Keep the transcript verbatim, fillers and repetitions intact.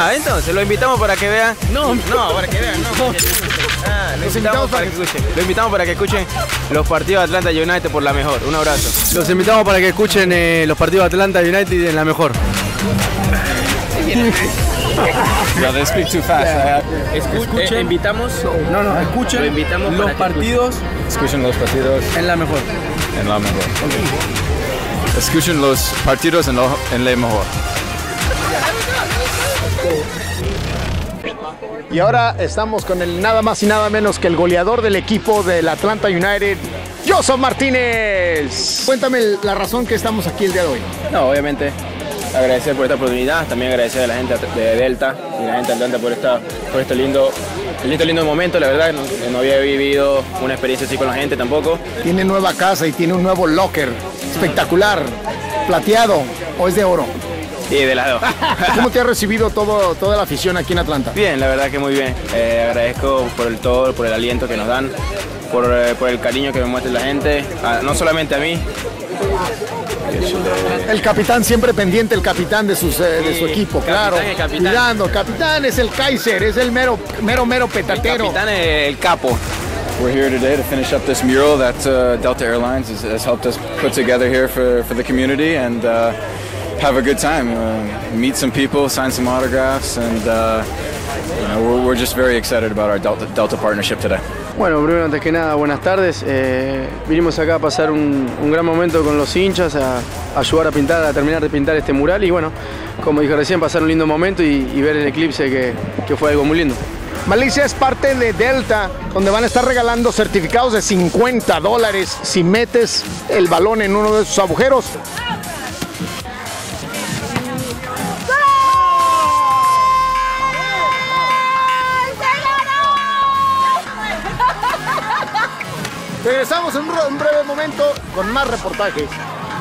Ah, entonces lo invitamos para que vean. No, no, para que vean, no. Ah, lo, invitamos para que escuchen. Lo invitamos para que escuchen los partidos de Atlanta United por la mejor. Un abrazo. Los invitamos para que escuchen eh, los partidos de Atlanta United en la mejor. No, they speak too fast. Yeah. Escuchen, eh, invitamos. No, no, escuchen lo invitamos los partidos. Escuchen los partidos en la mejor. En la mejor. Okay. Escuchen los partidos en, lo, en la mejor. Y ahora estamos con el nada más y nada menos que el goleador del equipo del Atlanta United, Joseph Martínez. Cuéntame la razón que estamos aquí el día de hoy. No, obviamente agradecer por esta oportunidad, también agradecer a la gente de Delta y la gente de Atlanta por, esta, por este lindo, lindo, lindo momento. La verdad no, no había vivido una experiencia así con la gente tampoco. Tiene nueva casa y tiene un nuevo locker espectacular, plateado o es de oro. Sí, de las dos. ¿Cómo te ha recibido todo, toda la afición aquí en Atlanta? Bien, la verdad que muy bien. Eh, agradezco por el todo, por el aliento que nos dan, por, eh, por el cariño que me muestra la gente, a, no solamente a mí. El capitán siempre pendiente, el capitán de, sus, eh, de su equipo, claro. El capitán. Cuidando, capitán es el Kaiser, es el mero, mero, mero petatero. El capitán es el capo. We're here today to finish up this mural that uh, Delta Airlines has, has helped us put together here for, for the community and uh, have a good time. Uh, meet some people, sign some autographs, and uh, you know, we're, we're just very excited about our Delta, Delta partnership today. Bueno, primero, antes que nada, buenas tardes. Eh, vinimos acá a pasar un, un gran momento con los hinchas, a, a ayudar a pintar, a terminar de pintar este mural y bueno, como dije recién, pasar un lindo momento y, y ver el eclipse que, que fue algo muy lindo. Malicia es parte de Delta, donde van a estar regalando certificados de cincuenta dólares si metes el balón en uno de sus agujeros. Regresamos en un breve momento con más reportajes.